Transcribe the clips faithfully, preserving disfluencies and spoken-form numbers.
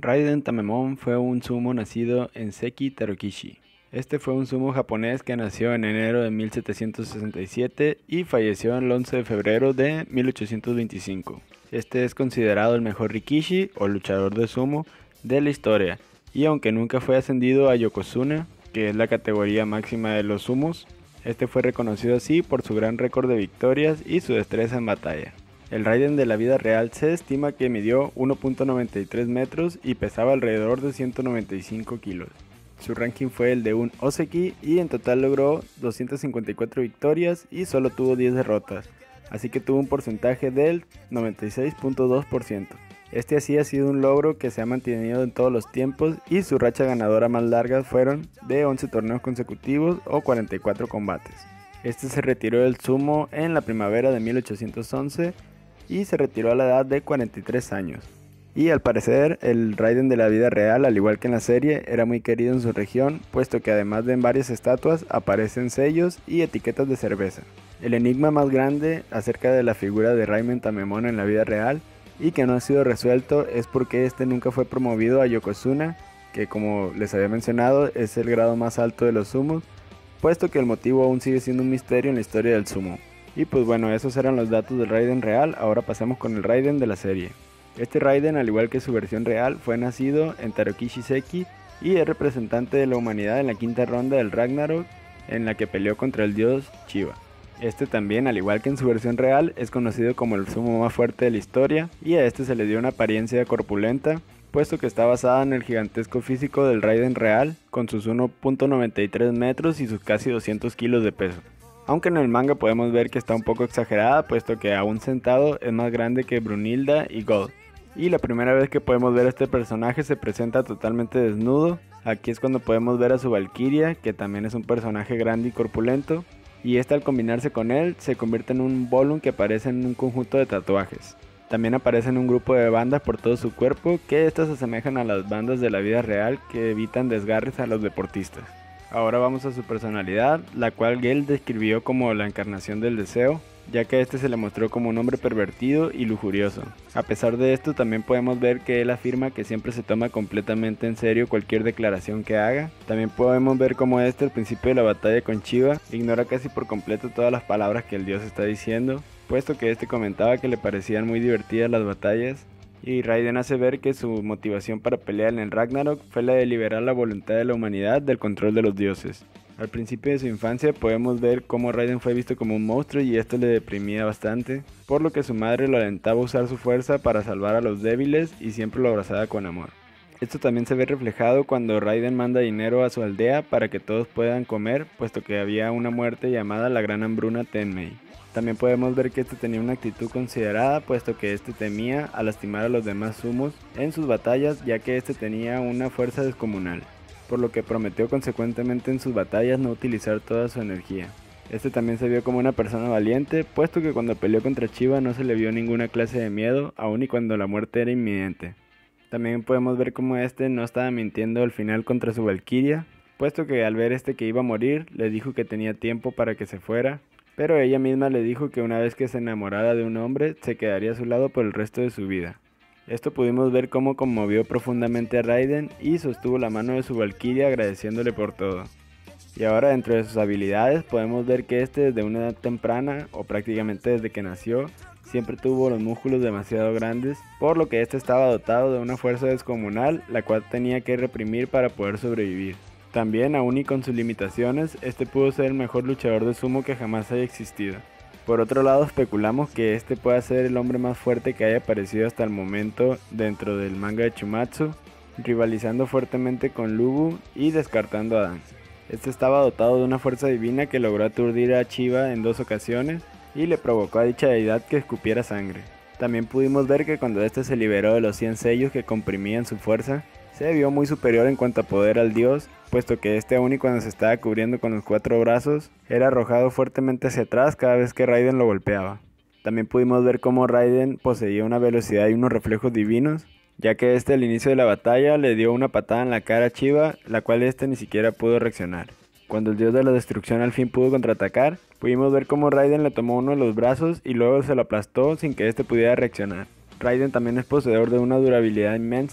Raiden Tamemon fue un sumo nacido en Seki Tarokishi. Este fue un sumo japonés que nació en enero de mil setecientos sesenta y siete y falleció el once de febrero de mil ochocientos veinticinco. Este es considerado el mejor Rikishi o luchador de sumo de la historia, y aunque nunca fue ascendido a Yokozuna, que es la categoría máxima de los sumos, este fue reconocido así por su gran récord de victorias y su destreza en batalla. El Raiden de la vida real se estima que midió uno punto noventa y tres metros y pesaba alrededor de ciento noventa y cinco kilos. Su ranking fue el de un Ōseki y en total logró doscientas cincuenta y cuatro victorias y solo tuvo diez derrotas, así que tuvo un porcentaje del noventa y seis punto dos por ciento. Este así ha sido un logro que se ha mantenido en todos los tiempos y su racha ganadora más larga fueron de once torneos consecutivos o cuarenta y cuatro combates. Este se retiró del sumo en la primavera de mil ochocientos once y se retiró a la edad de cuarenta y tres años. Y al parecer el Raiden de la vida real, al igual que en la serie, era muy querido en su región, puesto que además de en varias estatuas aparecen sellos y etiquetas de cerveza. El enigma más grande acerca de la figura de Raiden Tamemon en la vida real y que no ha sido resuelto es porque este nunca fue promovido a Yokozuna, que como les había mencionado es el grado más alto de los sumos, puesto que el motivo aún sigue siendo un misterio en la historia del sumo. Y pues bueno, esos eran los datos del Raiden real. Ahora pasamos con el Raiden de la serie. Este Raiden, al igual que su versión real, fue nacido en Tarokishi Seki y es representante de la humanidad en la quinta ronda del Ragnarok, en la que peleó contra el dios Shiva. Este también, al igual que en su versión real, es conocido como el sumo más fuerte de la historia, y a este se le dio una apariencia corpulenta, puesto que está basada en el gigantesco físico del Raiden real, con sus uno punto noventa y tres metros y sus casi doscientos kilos de peso. Aunque en el manga podemos ver que está un poco exagerada, puesto que aún sentado es más grande que Brunilda y Gold. Y la primera vez que podemos ver a este personaje se presenta totalmente desnudo. Aquí es cuando podemos ver a su Valkyria, que también es un personaje grande y corpulento. Y este, al combinarse con él, se convierte en un Volum que aparece en un conjunto de tatuajes. También aparece en un grupo de bandas por todo su cuerpo, que estas se asemejan a las bandas de la vida real que evitan desgarres a los deportistas. Ahora vamos a su personalidad, la cual Gale describió como la encarnación del deseo, ya que a este se le mostró como un hombre pervertido y lujurioso. A pesar de esto, también podemos ver que él afirma que siempre se toma completamente en serio cualquier declaración que haga. También podemos ver como este, al principio de la batalla con Shiva, ignora casi por completo todas las palabras que el dios está diciendo, puesto que este comentaba que le parecían muy divertidas las batallas. Y Raiden hace ver que su motivación para pelear en el Ragnarok fue la de liberar la voluntad de la humanidad del control de los dioses. Al principio de su infancia podemos ver cómo Raiden fue visto como un monstruo y esto le deprimía bastante, por lo que su madre lo alentaba a usar su fuerza para salvar a los débiles y siempre lo abrazaba con amor. Esto también se ve reflejado cuando Raiden manda dinero a su aldea para que todos puedan comer, puesto que había una muerte llamada la Gran Hambruna Tenmei. También podemos ver que este tenía una actitud considerada, puesto que este temía a lastimar a los demás sumos en sus batallas, ya que este tenía una fuerza descomunal, por lo que prometió consecuentemente en sus batallas no utilizar toda su energía. Este también se vio como una persona valiente, puesto que cuando peleó contra Shiva no se le vio ninguna clase de miedo, aun y cuando la muerte era inminente. También podemos ver como este no estaba mintiendo al final contra su Valkyria, puesto que al ver este que iba a morir, le dijo que tenía tiempo para que se fuera, pero ella misma le dijo que una vez que se enamorara de un hombre, se quedaría a su lado por el resto de su vida. Esto pudimos ver cómo conmovió profundamente a Raiden y sostuvo la mano de su Valkyria agradeciéndole por todo. Y ahora, dentro de sus habilidades podemos ver que este desde una edad temprana, o prácticamente desde que nació, siempre tuvo los músculos demasiado grandes, por lo que este estaba dotado de una fuerza descomunal, la cual tenía que reprimir para poder sobrevivir. También, aún y con sus limitaciones, este pudo ser el mejor luchador de sumo que jamás haya existido. Por otro lado, especulamos que este pueda ser el hombre más fuerte que haya aparecido hasta el momento dentro del manga de Chumatsu, rivalizando fuertemente con Lubu y descartando a Dan. Este estaba dotado de una fuerza divina que logró aturdir a Shiva en dos ocasiones y le provocó a dicha deidad que escupiera sangre. También pudimos ver que cuando este se liberó de los cien sellos que comprimían su fuerza, se vio muy superior en cuanto a poder al dios, puesto que este aún y cuando se estaba cubriendo con los cuatro brazos, era arrojado fuertemente hacia atrás cada vez que Raiden lo golpeaba. También pudimos ver cómo Raiden poseía una velocidad y unos reflejos divinos, ya que este al inicio de la batalla le dio una patada en la cara a Shiva, la cual este ni siquiera pudo reaccionar. Cuando el dios de la destrucción al fin pudo contraatacar, pudimos ver cómo Raiden le tomó uno de los brazos y luego se lo aplastó sin que este pudiera reaccionar. Raiden también es poseedor de una durabilidad inmensa,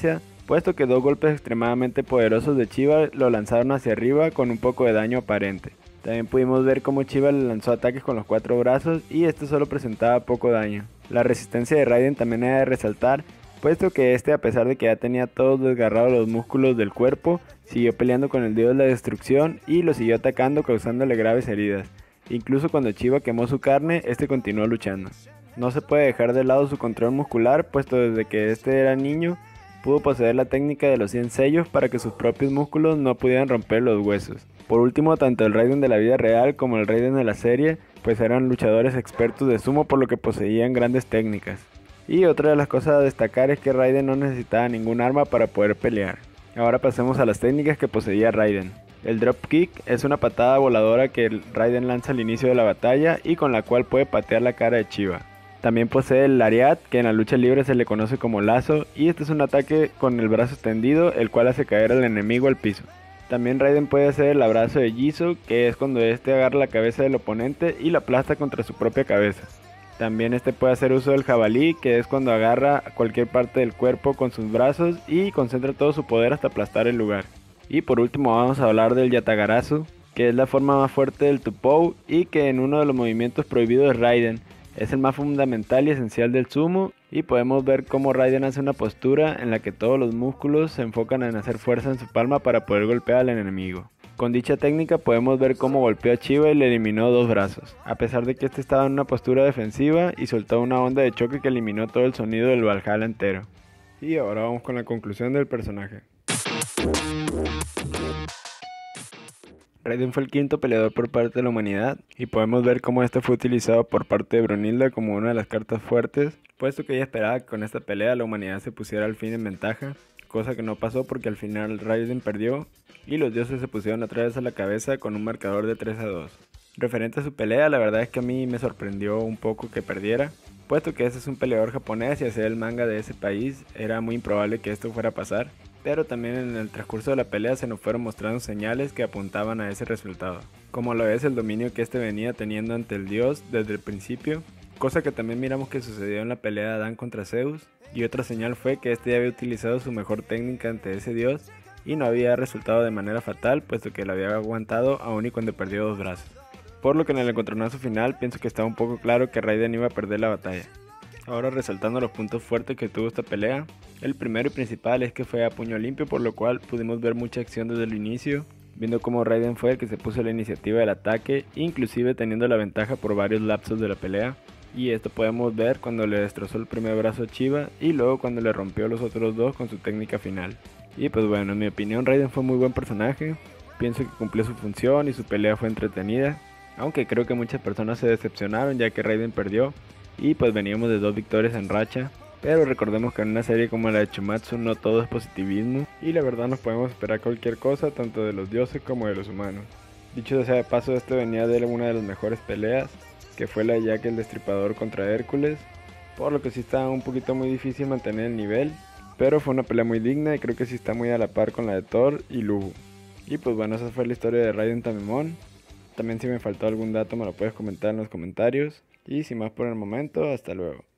puesto que dos golpes extremadamente poderosos de Chiba lo lanzaron hacia arriba con un poco de daño aparente. También pudimos ver cómo Chiba le lanzó ataques con los cuatro brazos y este solo presentaba poco daño. La resistencia de Raiden también era de resaltar, puesto que este, a pesar de que ya tenía todos desgarrados los músculos del cuerpo, siguió peleando con el dios de la destrucción y lo siguió atacando causándole graves heridas. Incluso cuando Chiba quemó su carne, este continuó luchando. No se puede dejar de lado su control muscular, puesto desde que este era niño, pudo poseer la técnica de los cien sellos para que sus propios músculos no pudieran romper los huesos. Por último, tanto el Raiden de la vida real como el Raiden de la serie, pues eran luchadores expertos de sumo, por lo que poseían grandes técnicas. Y otra de las cosas a destacar es que Raiden no necesitaba ningún arma para poder pelear. Ahora pasemos a las técnicas que poseía Raiden. El Dropkick es una patada voladora que Raiden lanza al inicio de la batalla y con la cual puede patear la cara de Chiba. También posee el Lariat, que en la lucha libre se le conoce como lazo, y este es un ataque con el brazo extendido, el cual hace caer al enemigo al piso. También Raiden puede hacer el abrazo de Jisoo, que es cuando este agarra la cabeza del oponente y la aplasta contra su propia cabeza. También este puede hacer uso del jabalí, que es cuando agarra cualquier parte del cuerpo con sus brazos y concentra todo su poder hasta aplastar el lugar. Y por último vamos a hablar del Yatagarasu, que es la forma más fuerte del Tupou y que en uno de los movimientos prohibidos de Raiden. Es el más fundamental y esencial del sumo, y podemos ver cómo Raiden hace una postura en la que todos los músculos se enfocan en hacer fuerza en su palma para poder golpear al enemigo. Con dicha técnica podemos ver cómo golpeó a Chiba y le eliminó dos brazos, a pesar de que este estaba en una postura defensiva y soltó una onda de choque que eliminó todo el sonido del Valhalla entero. Y ahora vamos con la conclusión del personaje. Raiden fue el quinto peleador por parte de la humanidad, y podemos ver cómo este fue utilizado por parte de Brunilda como una de las cartas fuertes, puesto que ella esperaba que con esta pelea la humanidad se pusiera al fin en ventaja, cosa que no pasó porque al final Raiden perdió y los dioses se pusieron otra vez a la cabeza con un marcador de tres a dos. Referente a su pelea, la verdad es que a mí me sorprendió un poco que perdiera, puesto que ese es un peleador japonés y hacer el manga de ese país era muy improbable que esto fuera a pasar. Pero también en el transcurso de la pelea se nos fueron mostrando señales que apuntaban a ese resultado, como lo es el dominio que este venía teniendo ante el dios desde el principio, cosa que también miramos que sucedió en la pelea de Adán contra Zeus, y otra señal fue que este ya había utilizado su mejor técnica ante ese dios y no había resultado de manera fatal, puesto que lo había aguantado aún y cuando perdió dos brazos. Por lo que en el encontronazo final pienso que estaba un poco claro que Raiden iba a perder la batalla. Ahora resaltando los puntos fuertes que tuvo esta pelea, el primero y principal es que fue a puño limpio, por lo cual pudimos ver mucha acción desde el inicio, viendo cómo Raiden fue el que se puso la iniciativa del ataque, inclusive teniendo la ventaja por varios lapsos de la pelea, y esto podemos ver cuando le destrozó el primer brazo a Chiba y luego cuando le rompió los otros dos con su técnica final. Y pues bueno, en mi opinión Raiden fue muy buen personaje, pienso que cumplió su función y su pelea fue entretenida, aunque creo que muchas personas se decepcionaron ya que Raiden perdió, y pues veníamos de dos victorias en racha, pero recordemos que en una serie como la de Chumatsu no todo es positivismo y la verdad nos podemos esperar cualquier cosa tanto de los dioses como de los humanos. Dicho sea de paso, este venía de una de las mejores peleas, que fue la de Jack el Destripador contra Hércules, por lo que sí estaba un poquito muy difícil mantener el nivel, pero fue una pelea muy digna y creo que sí está muy a la par con la de Thor y Lubu. Y pues bueno, esa fue la historia de Raiden Tamemon. También si me faltó algún dato me lo puedes comentar en los comentarios. Y sin más por el momento, hasta luego.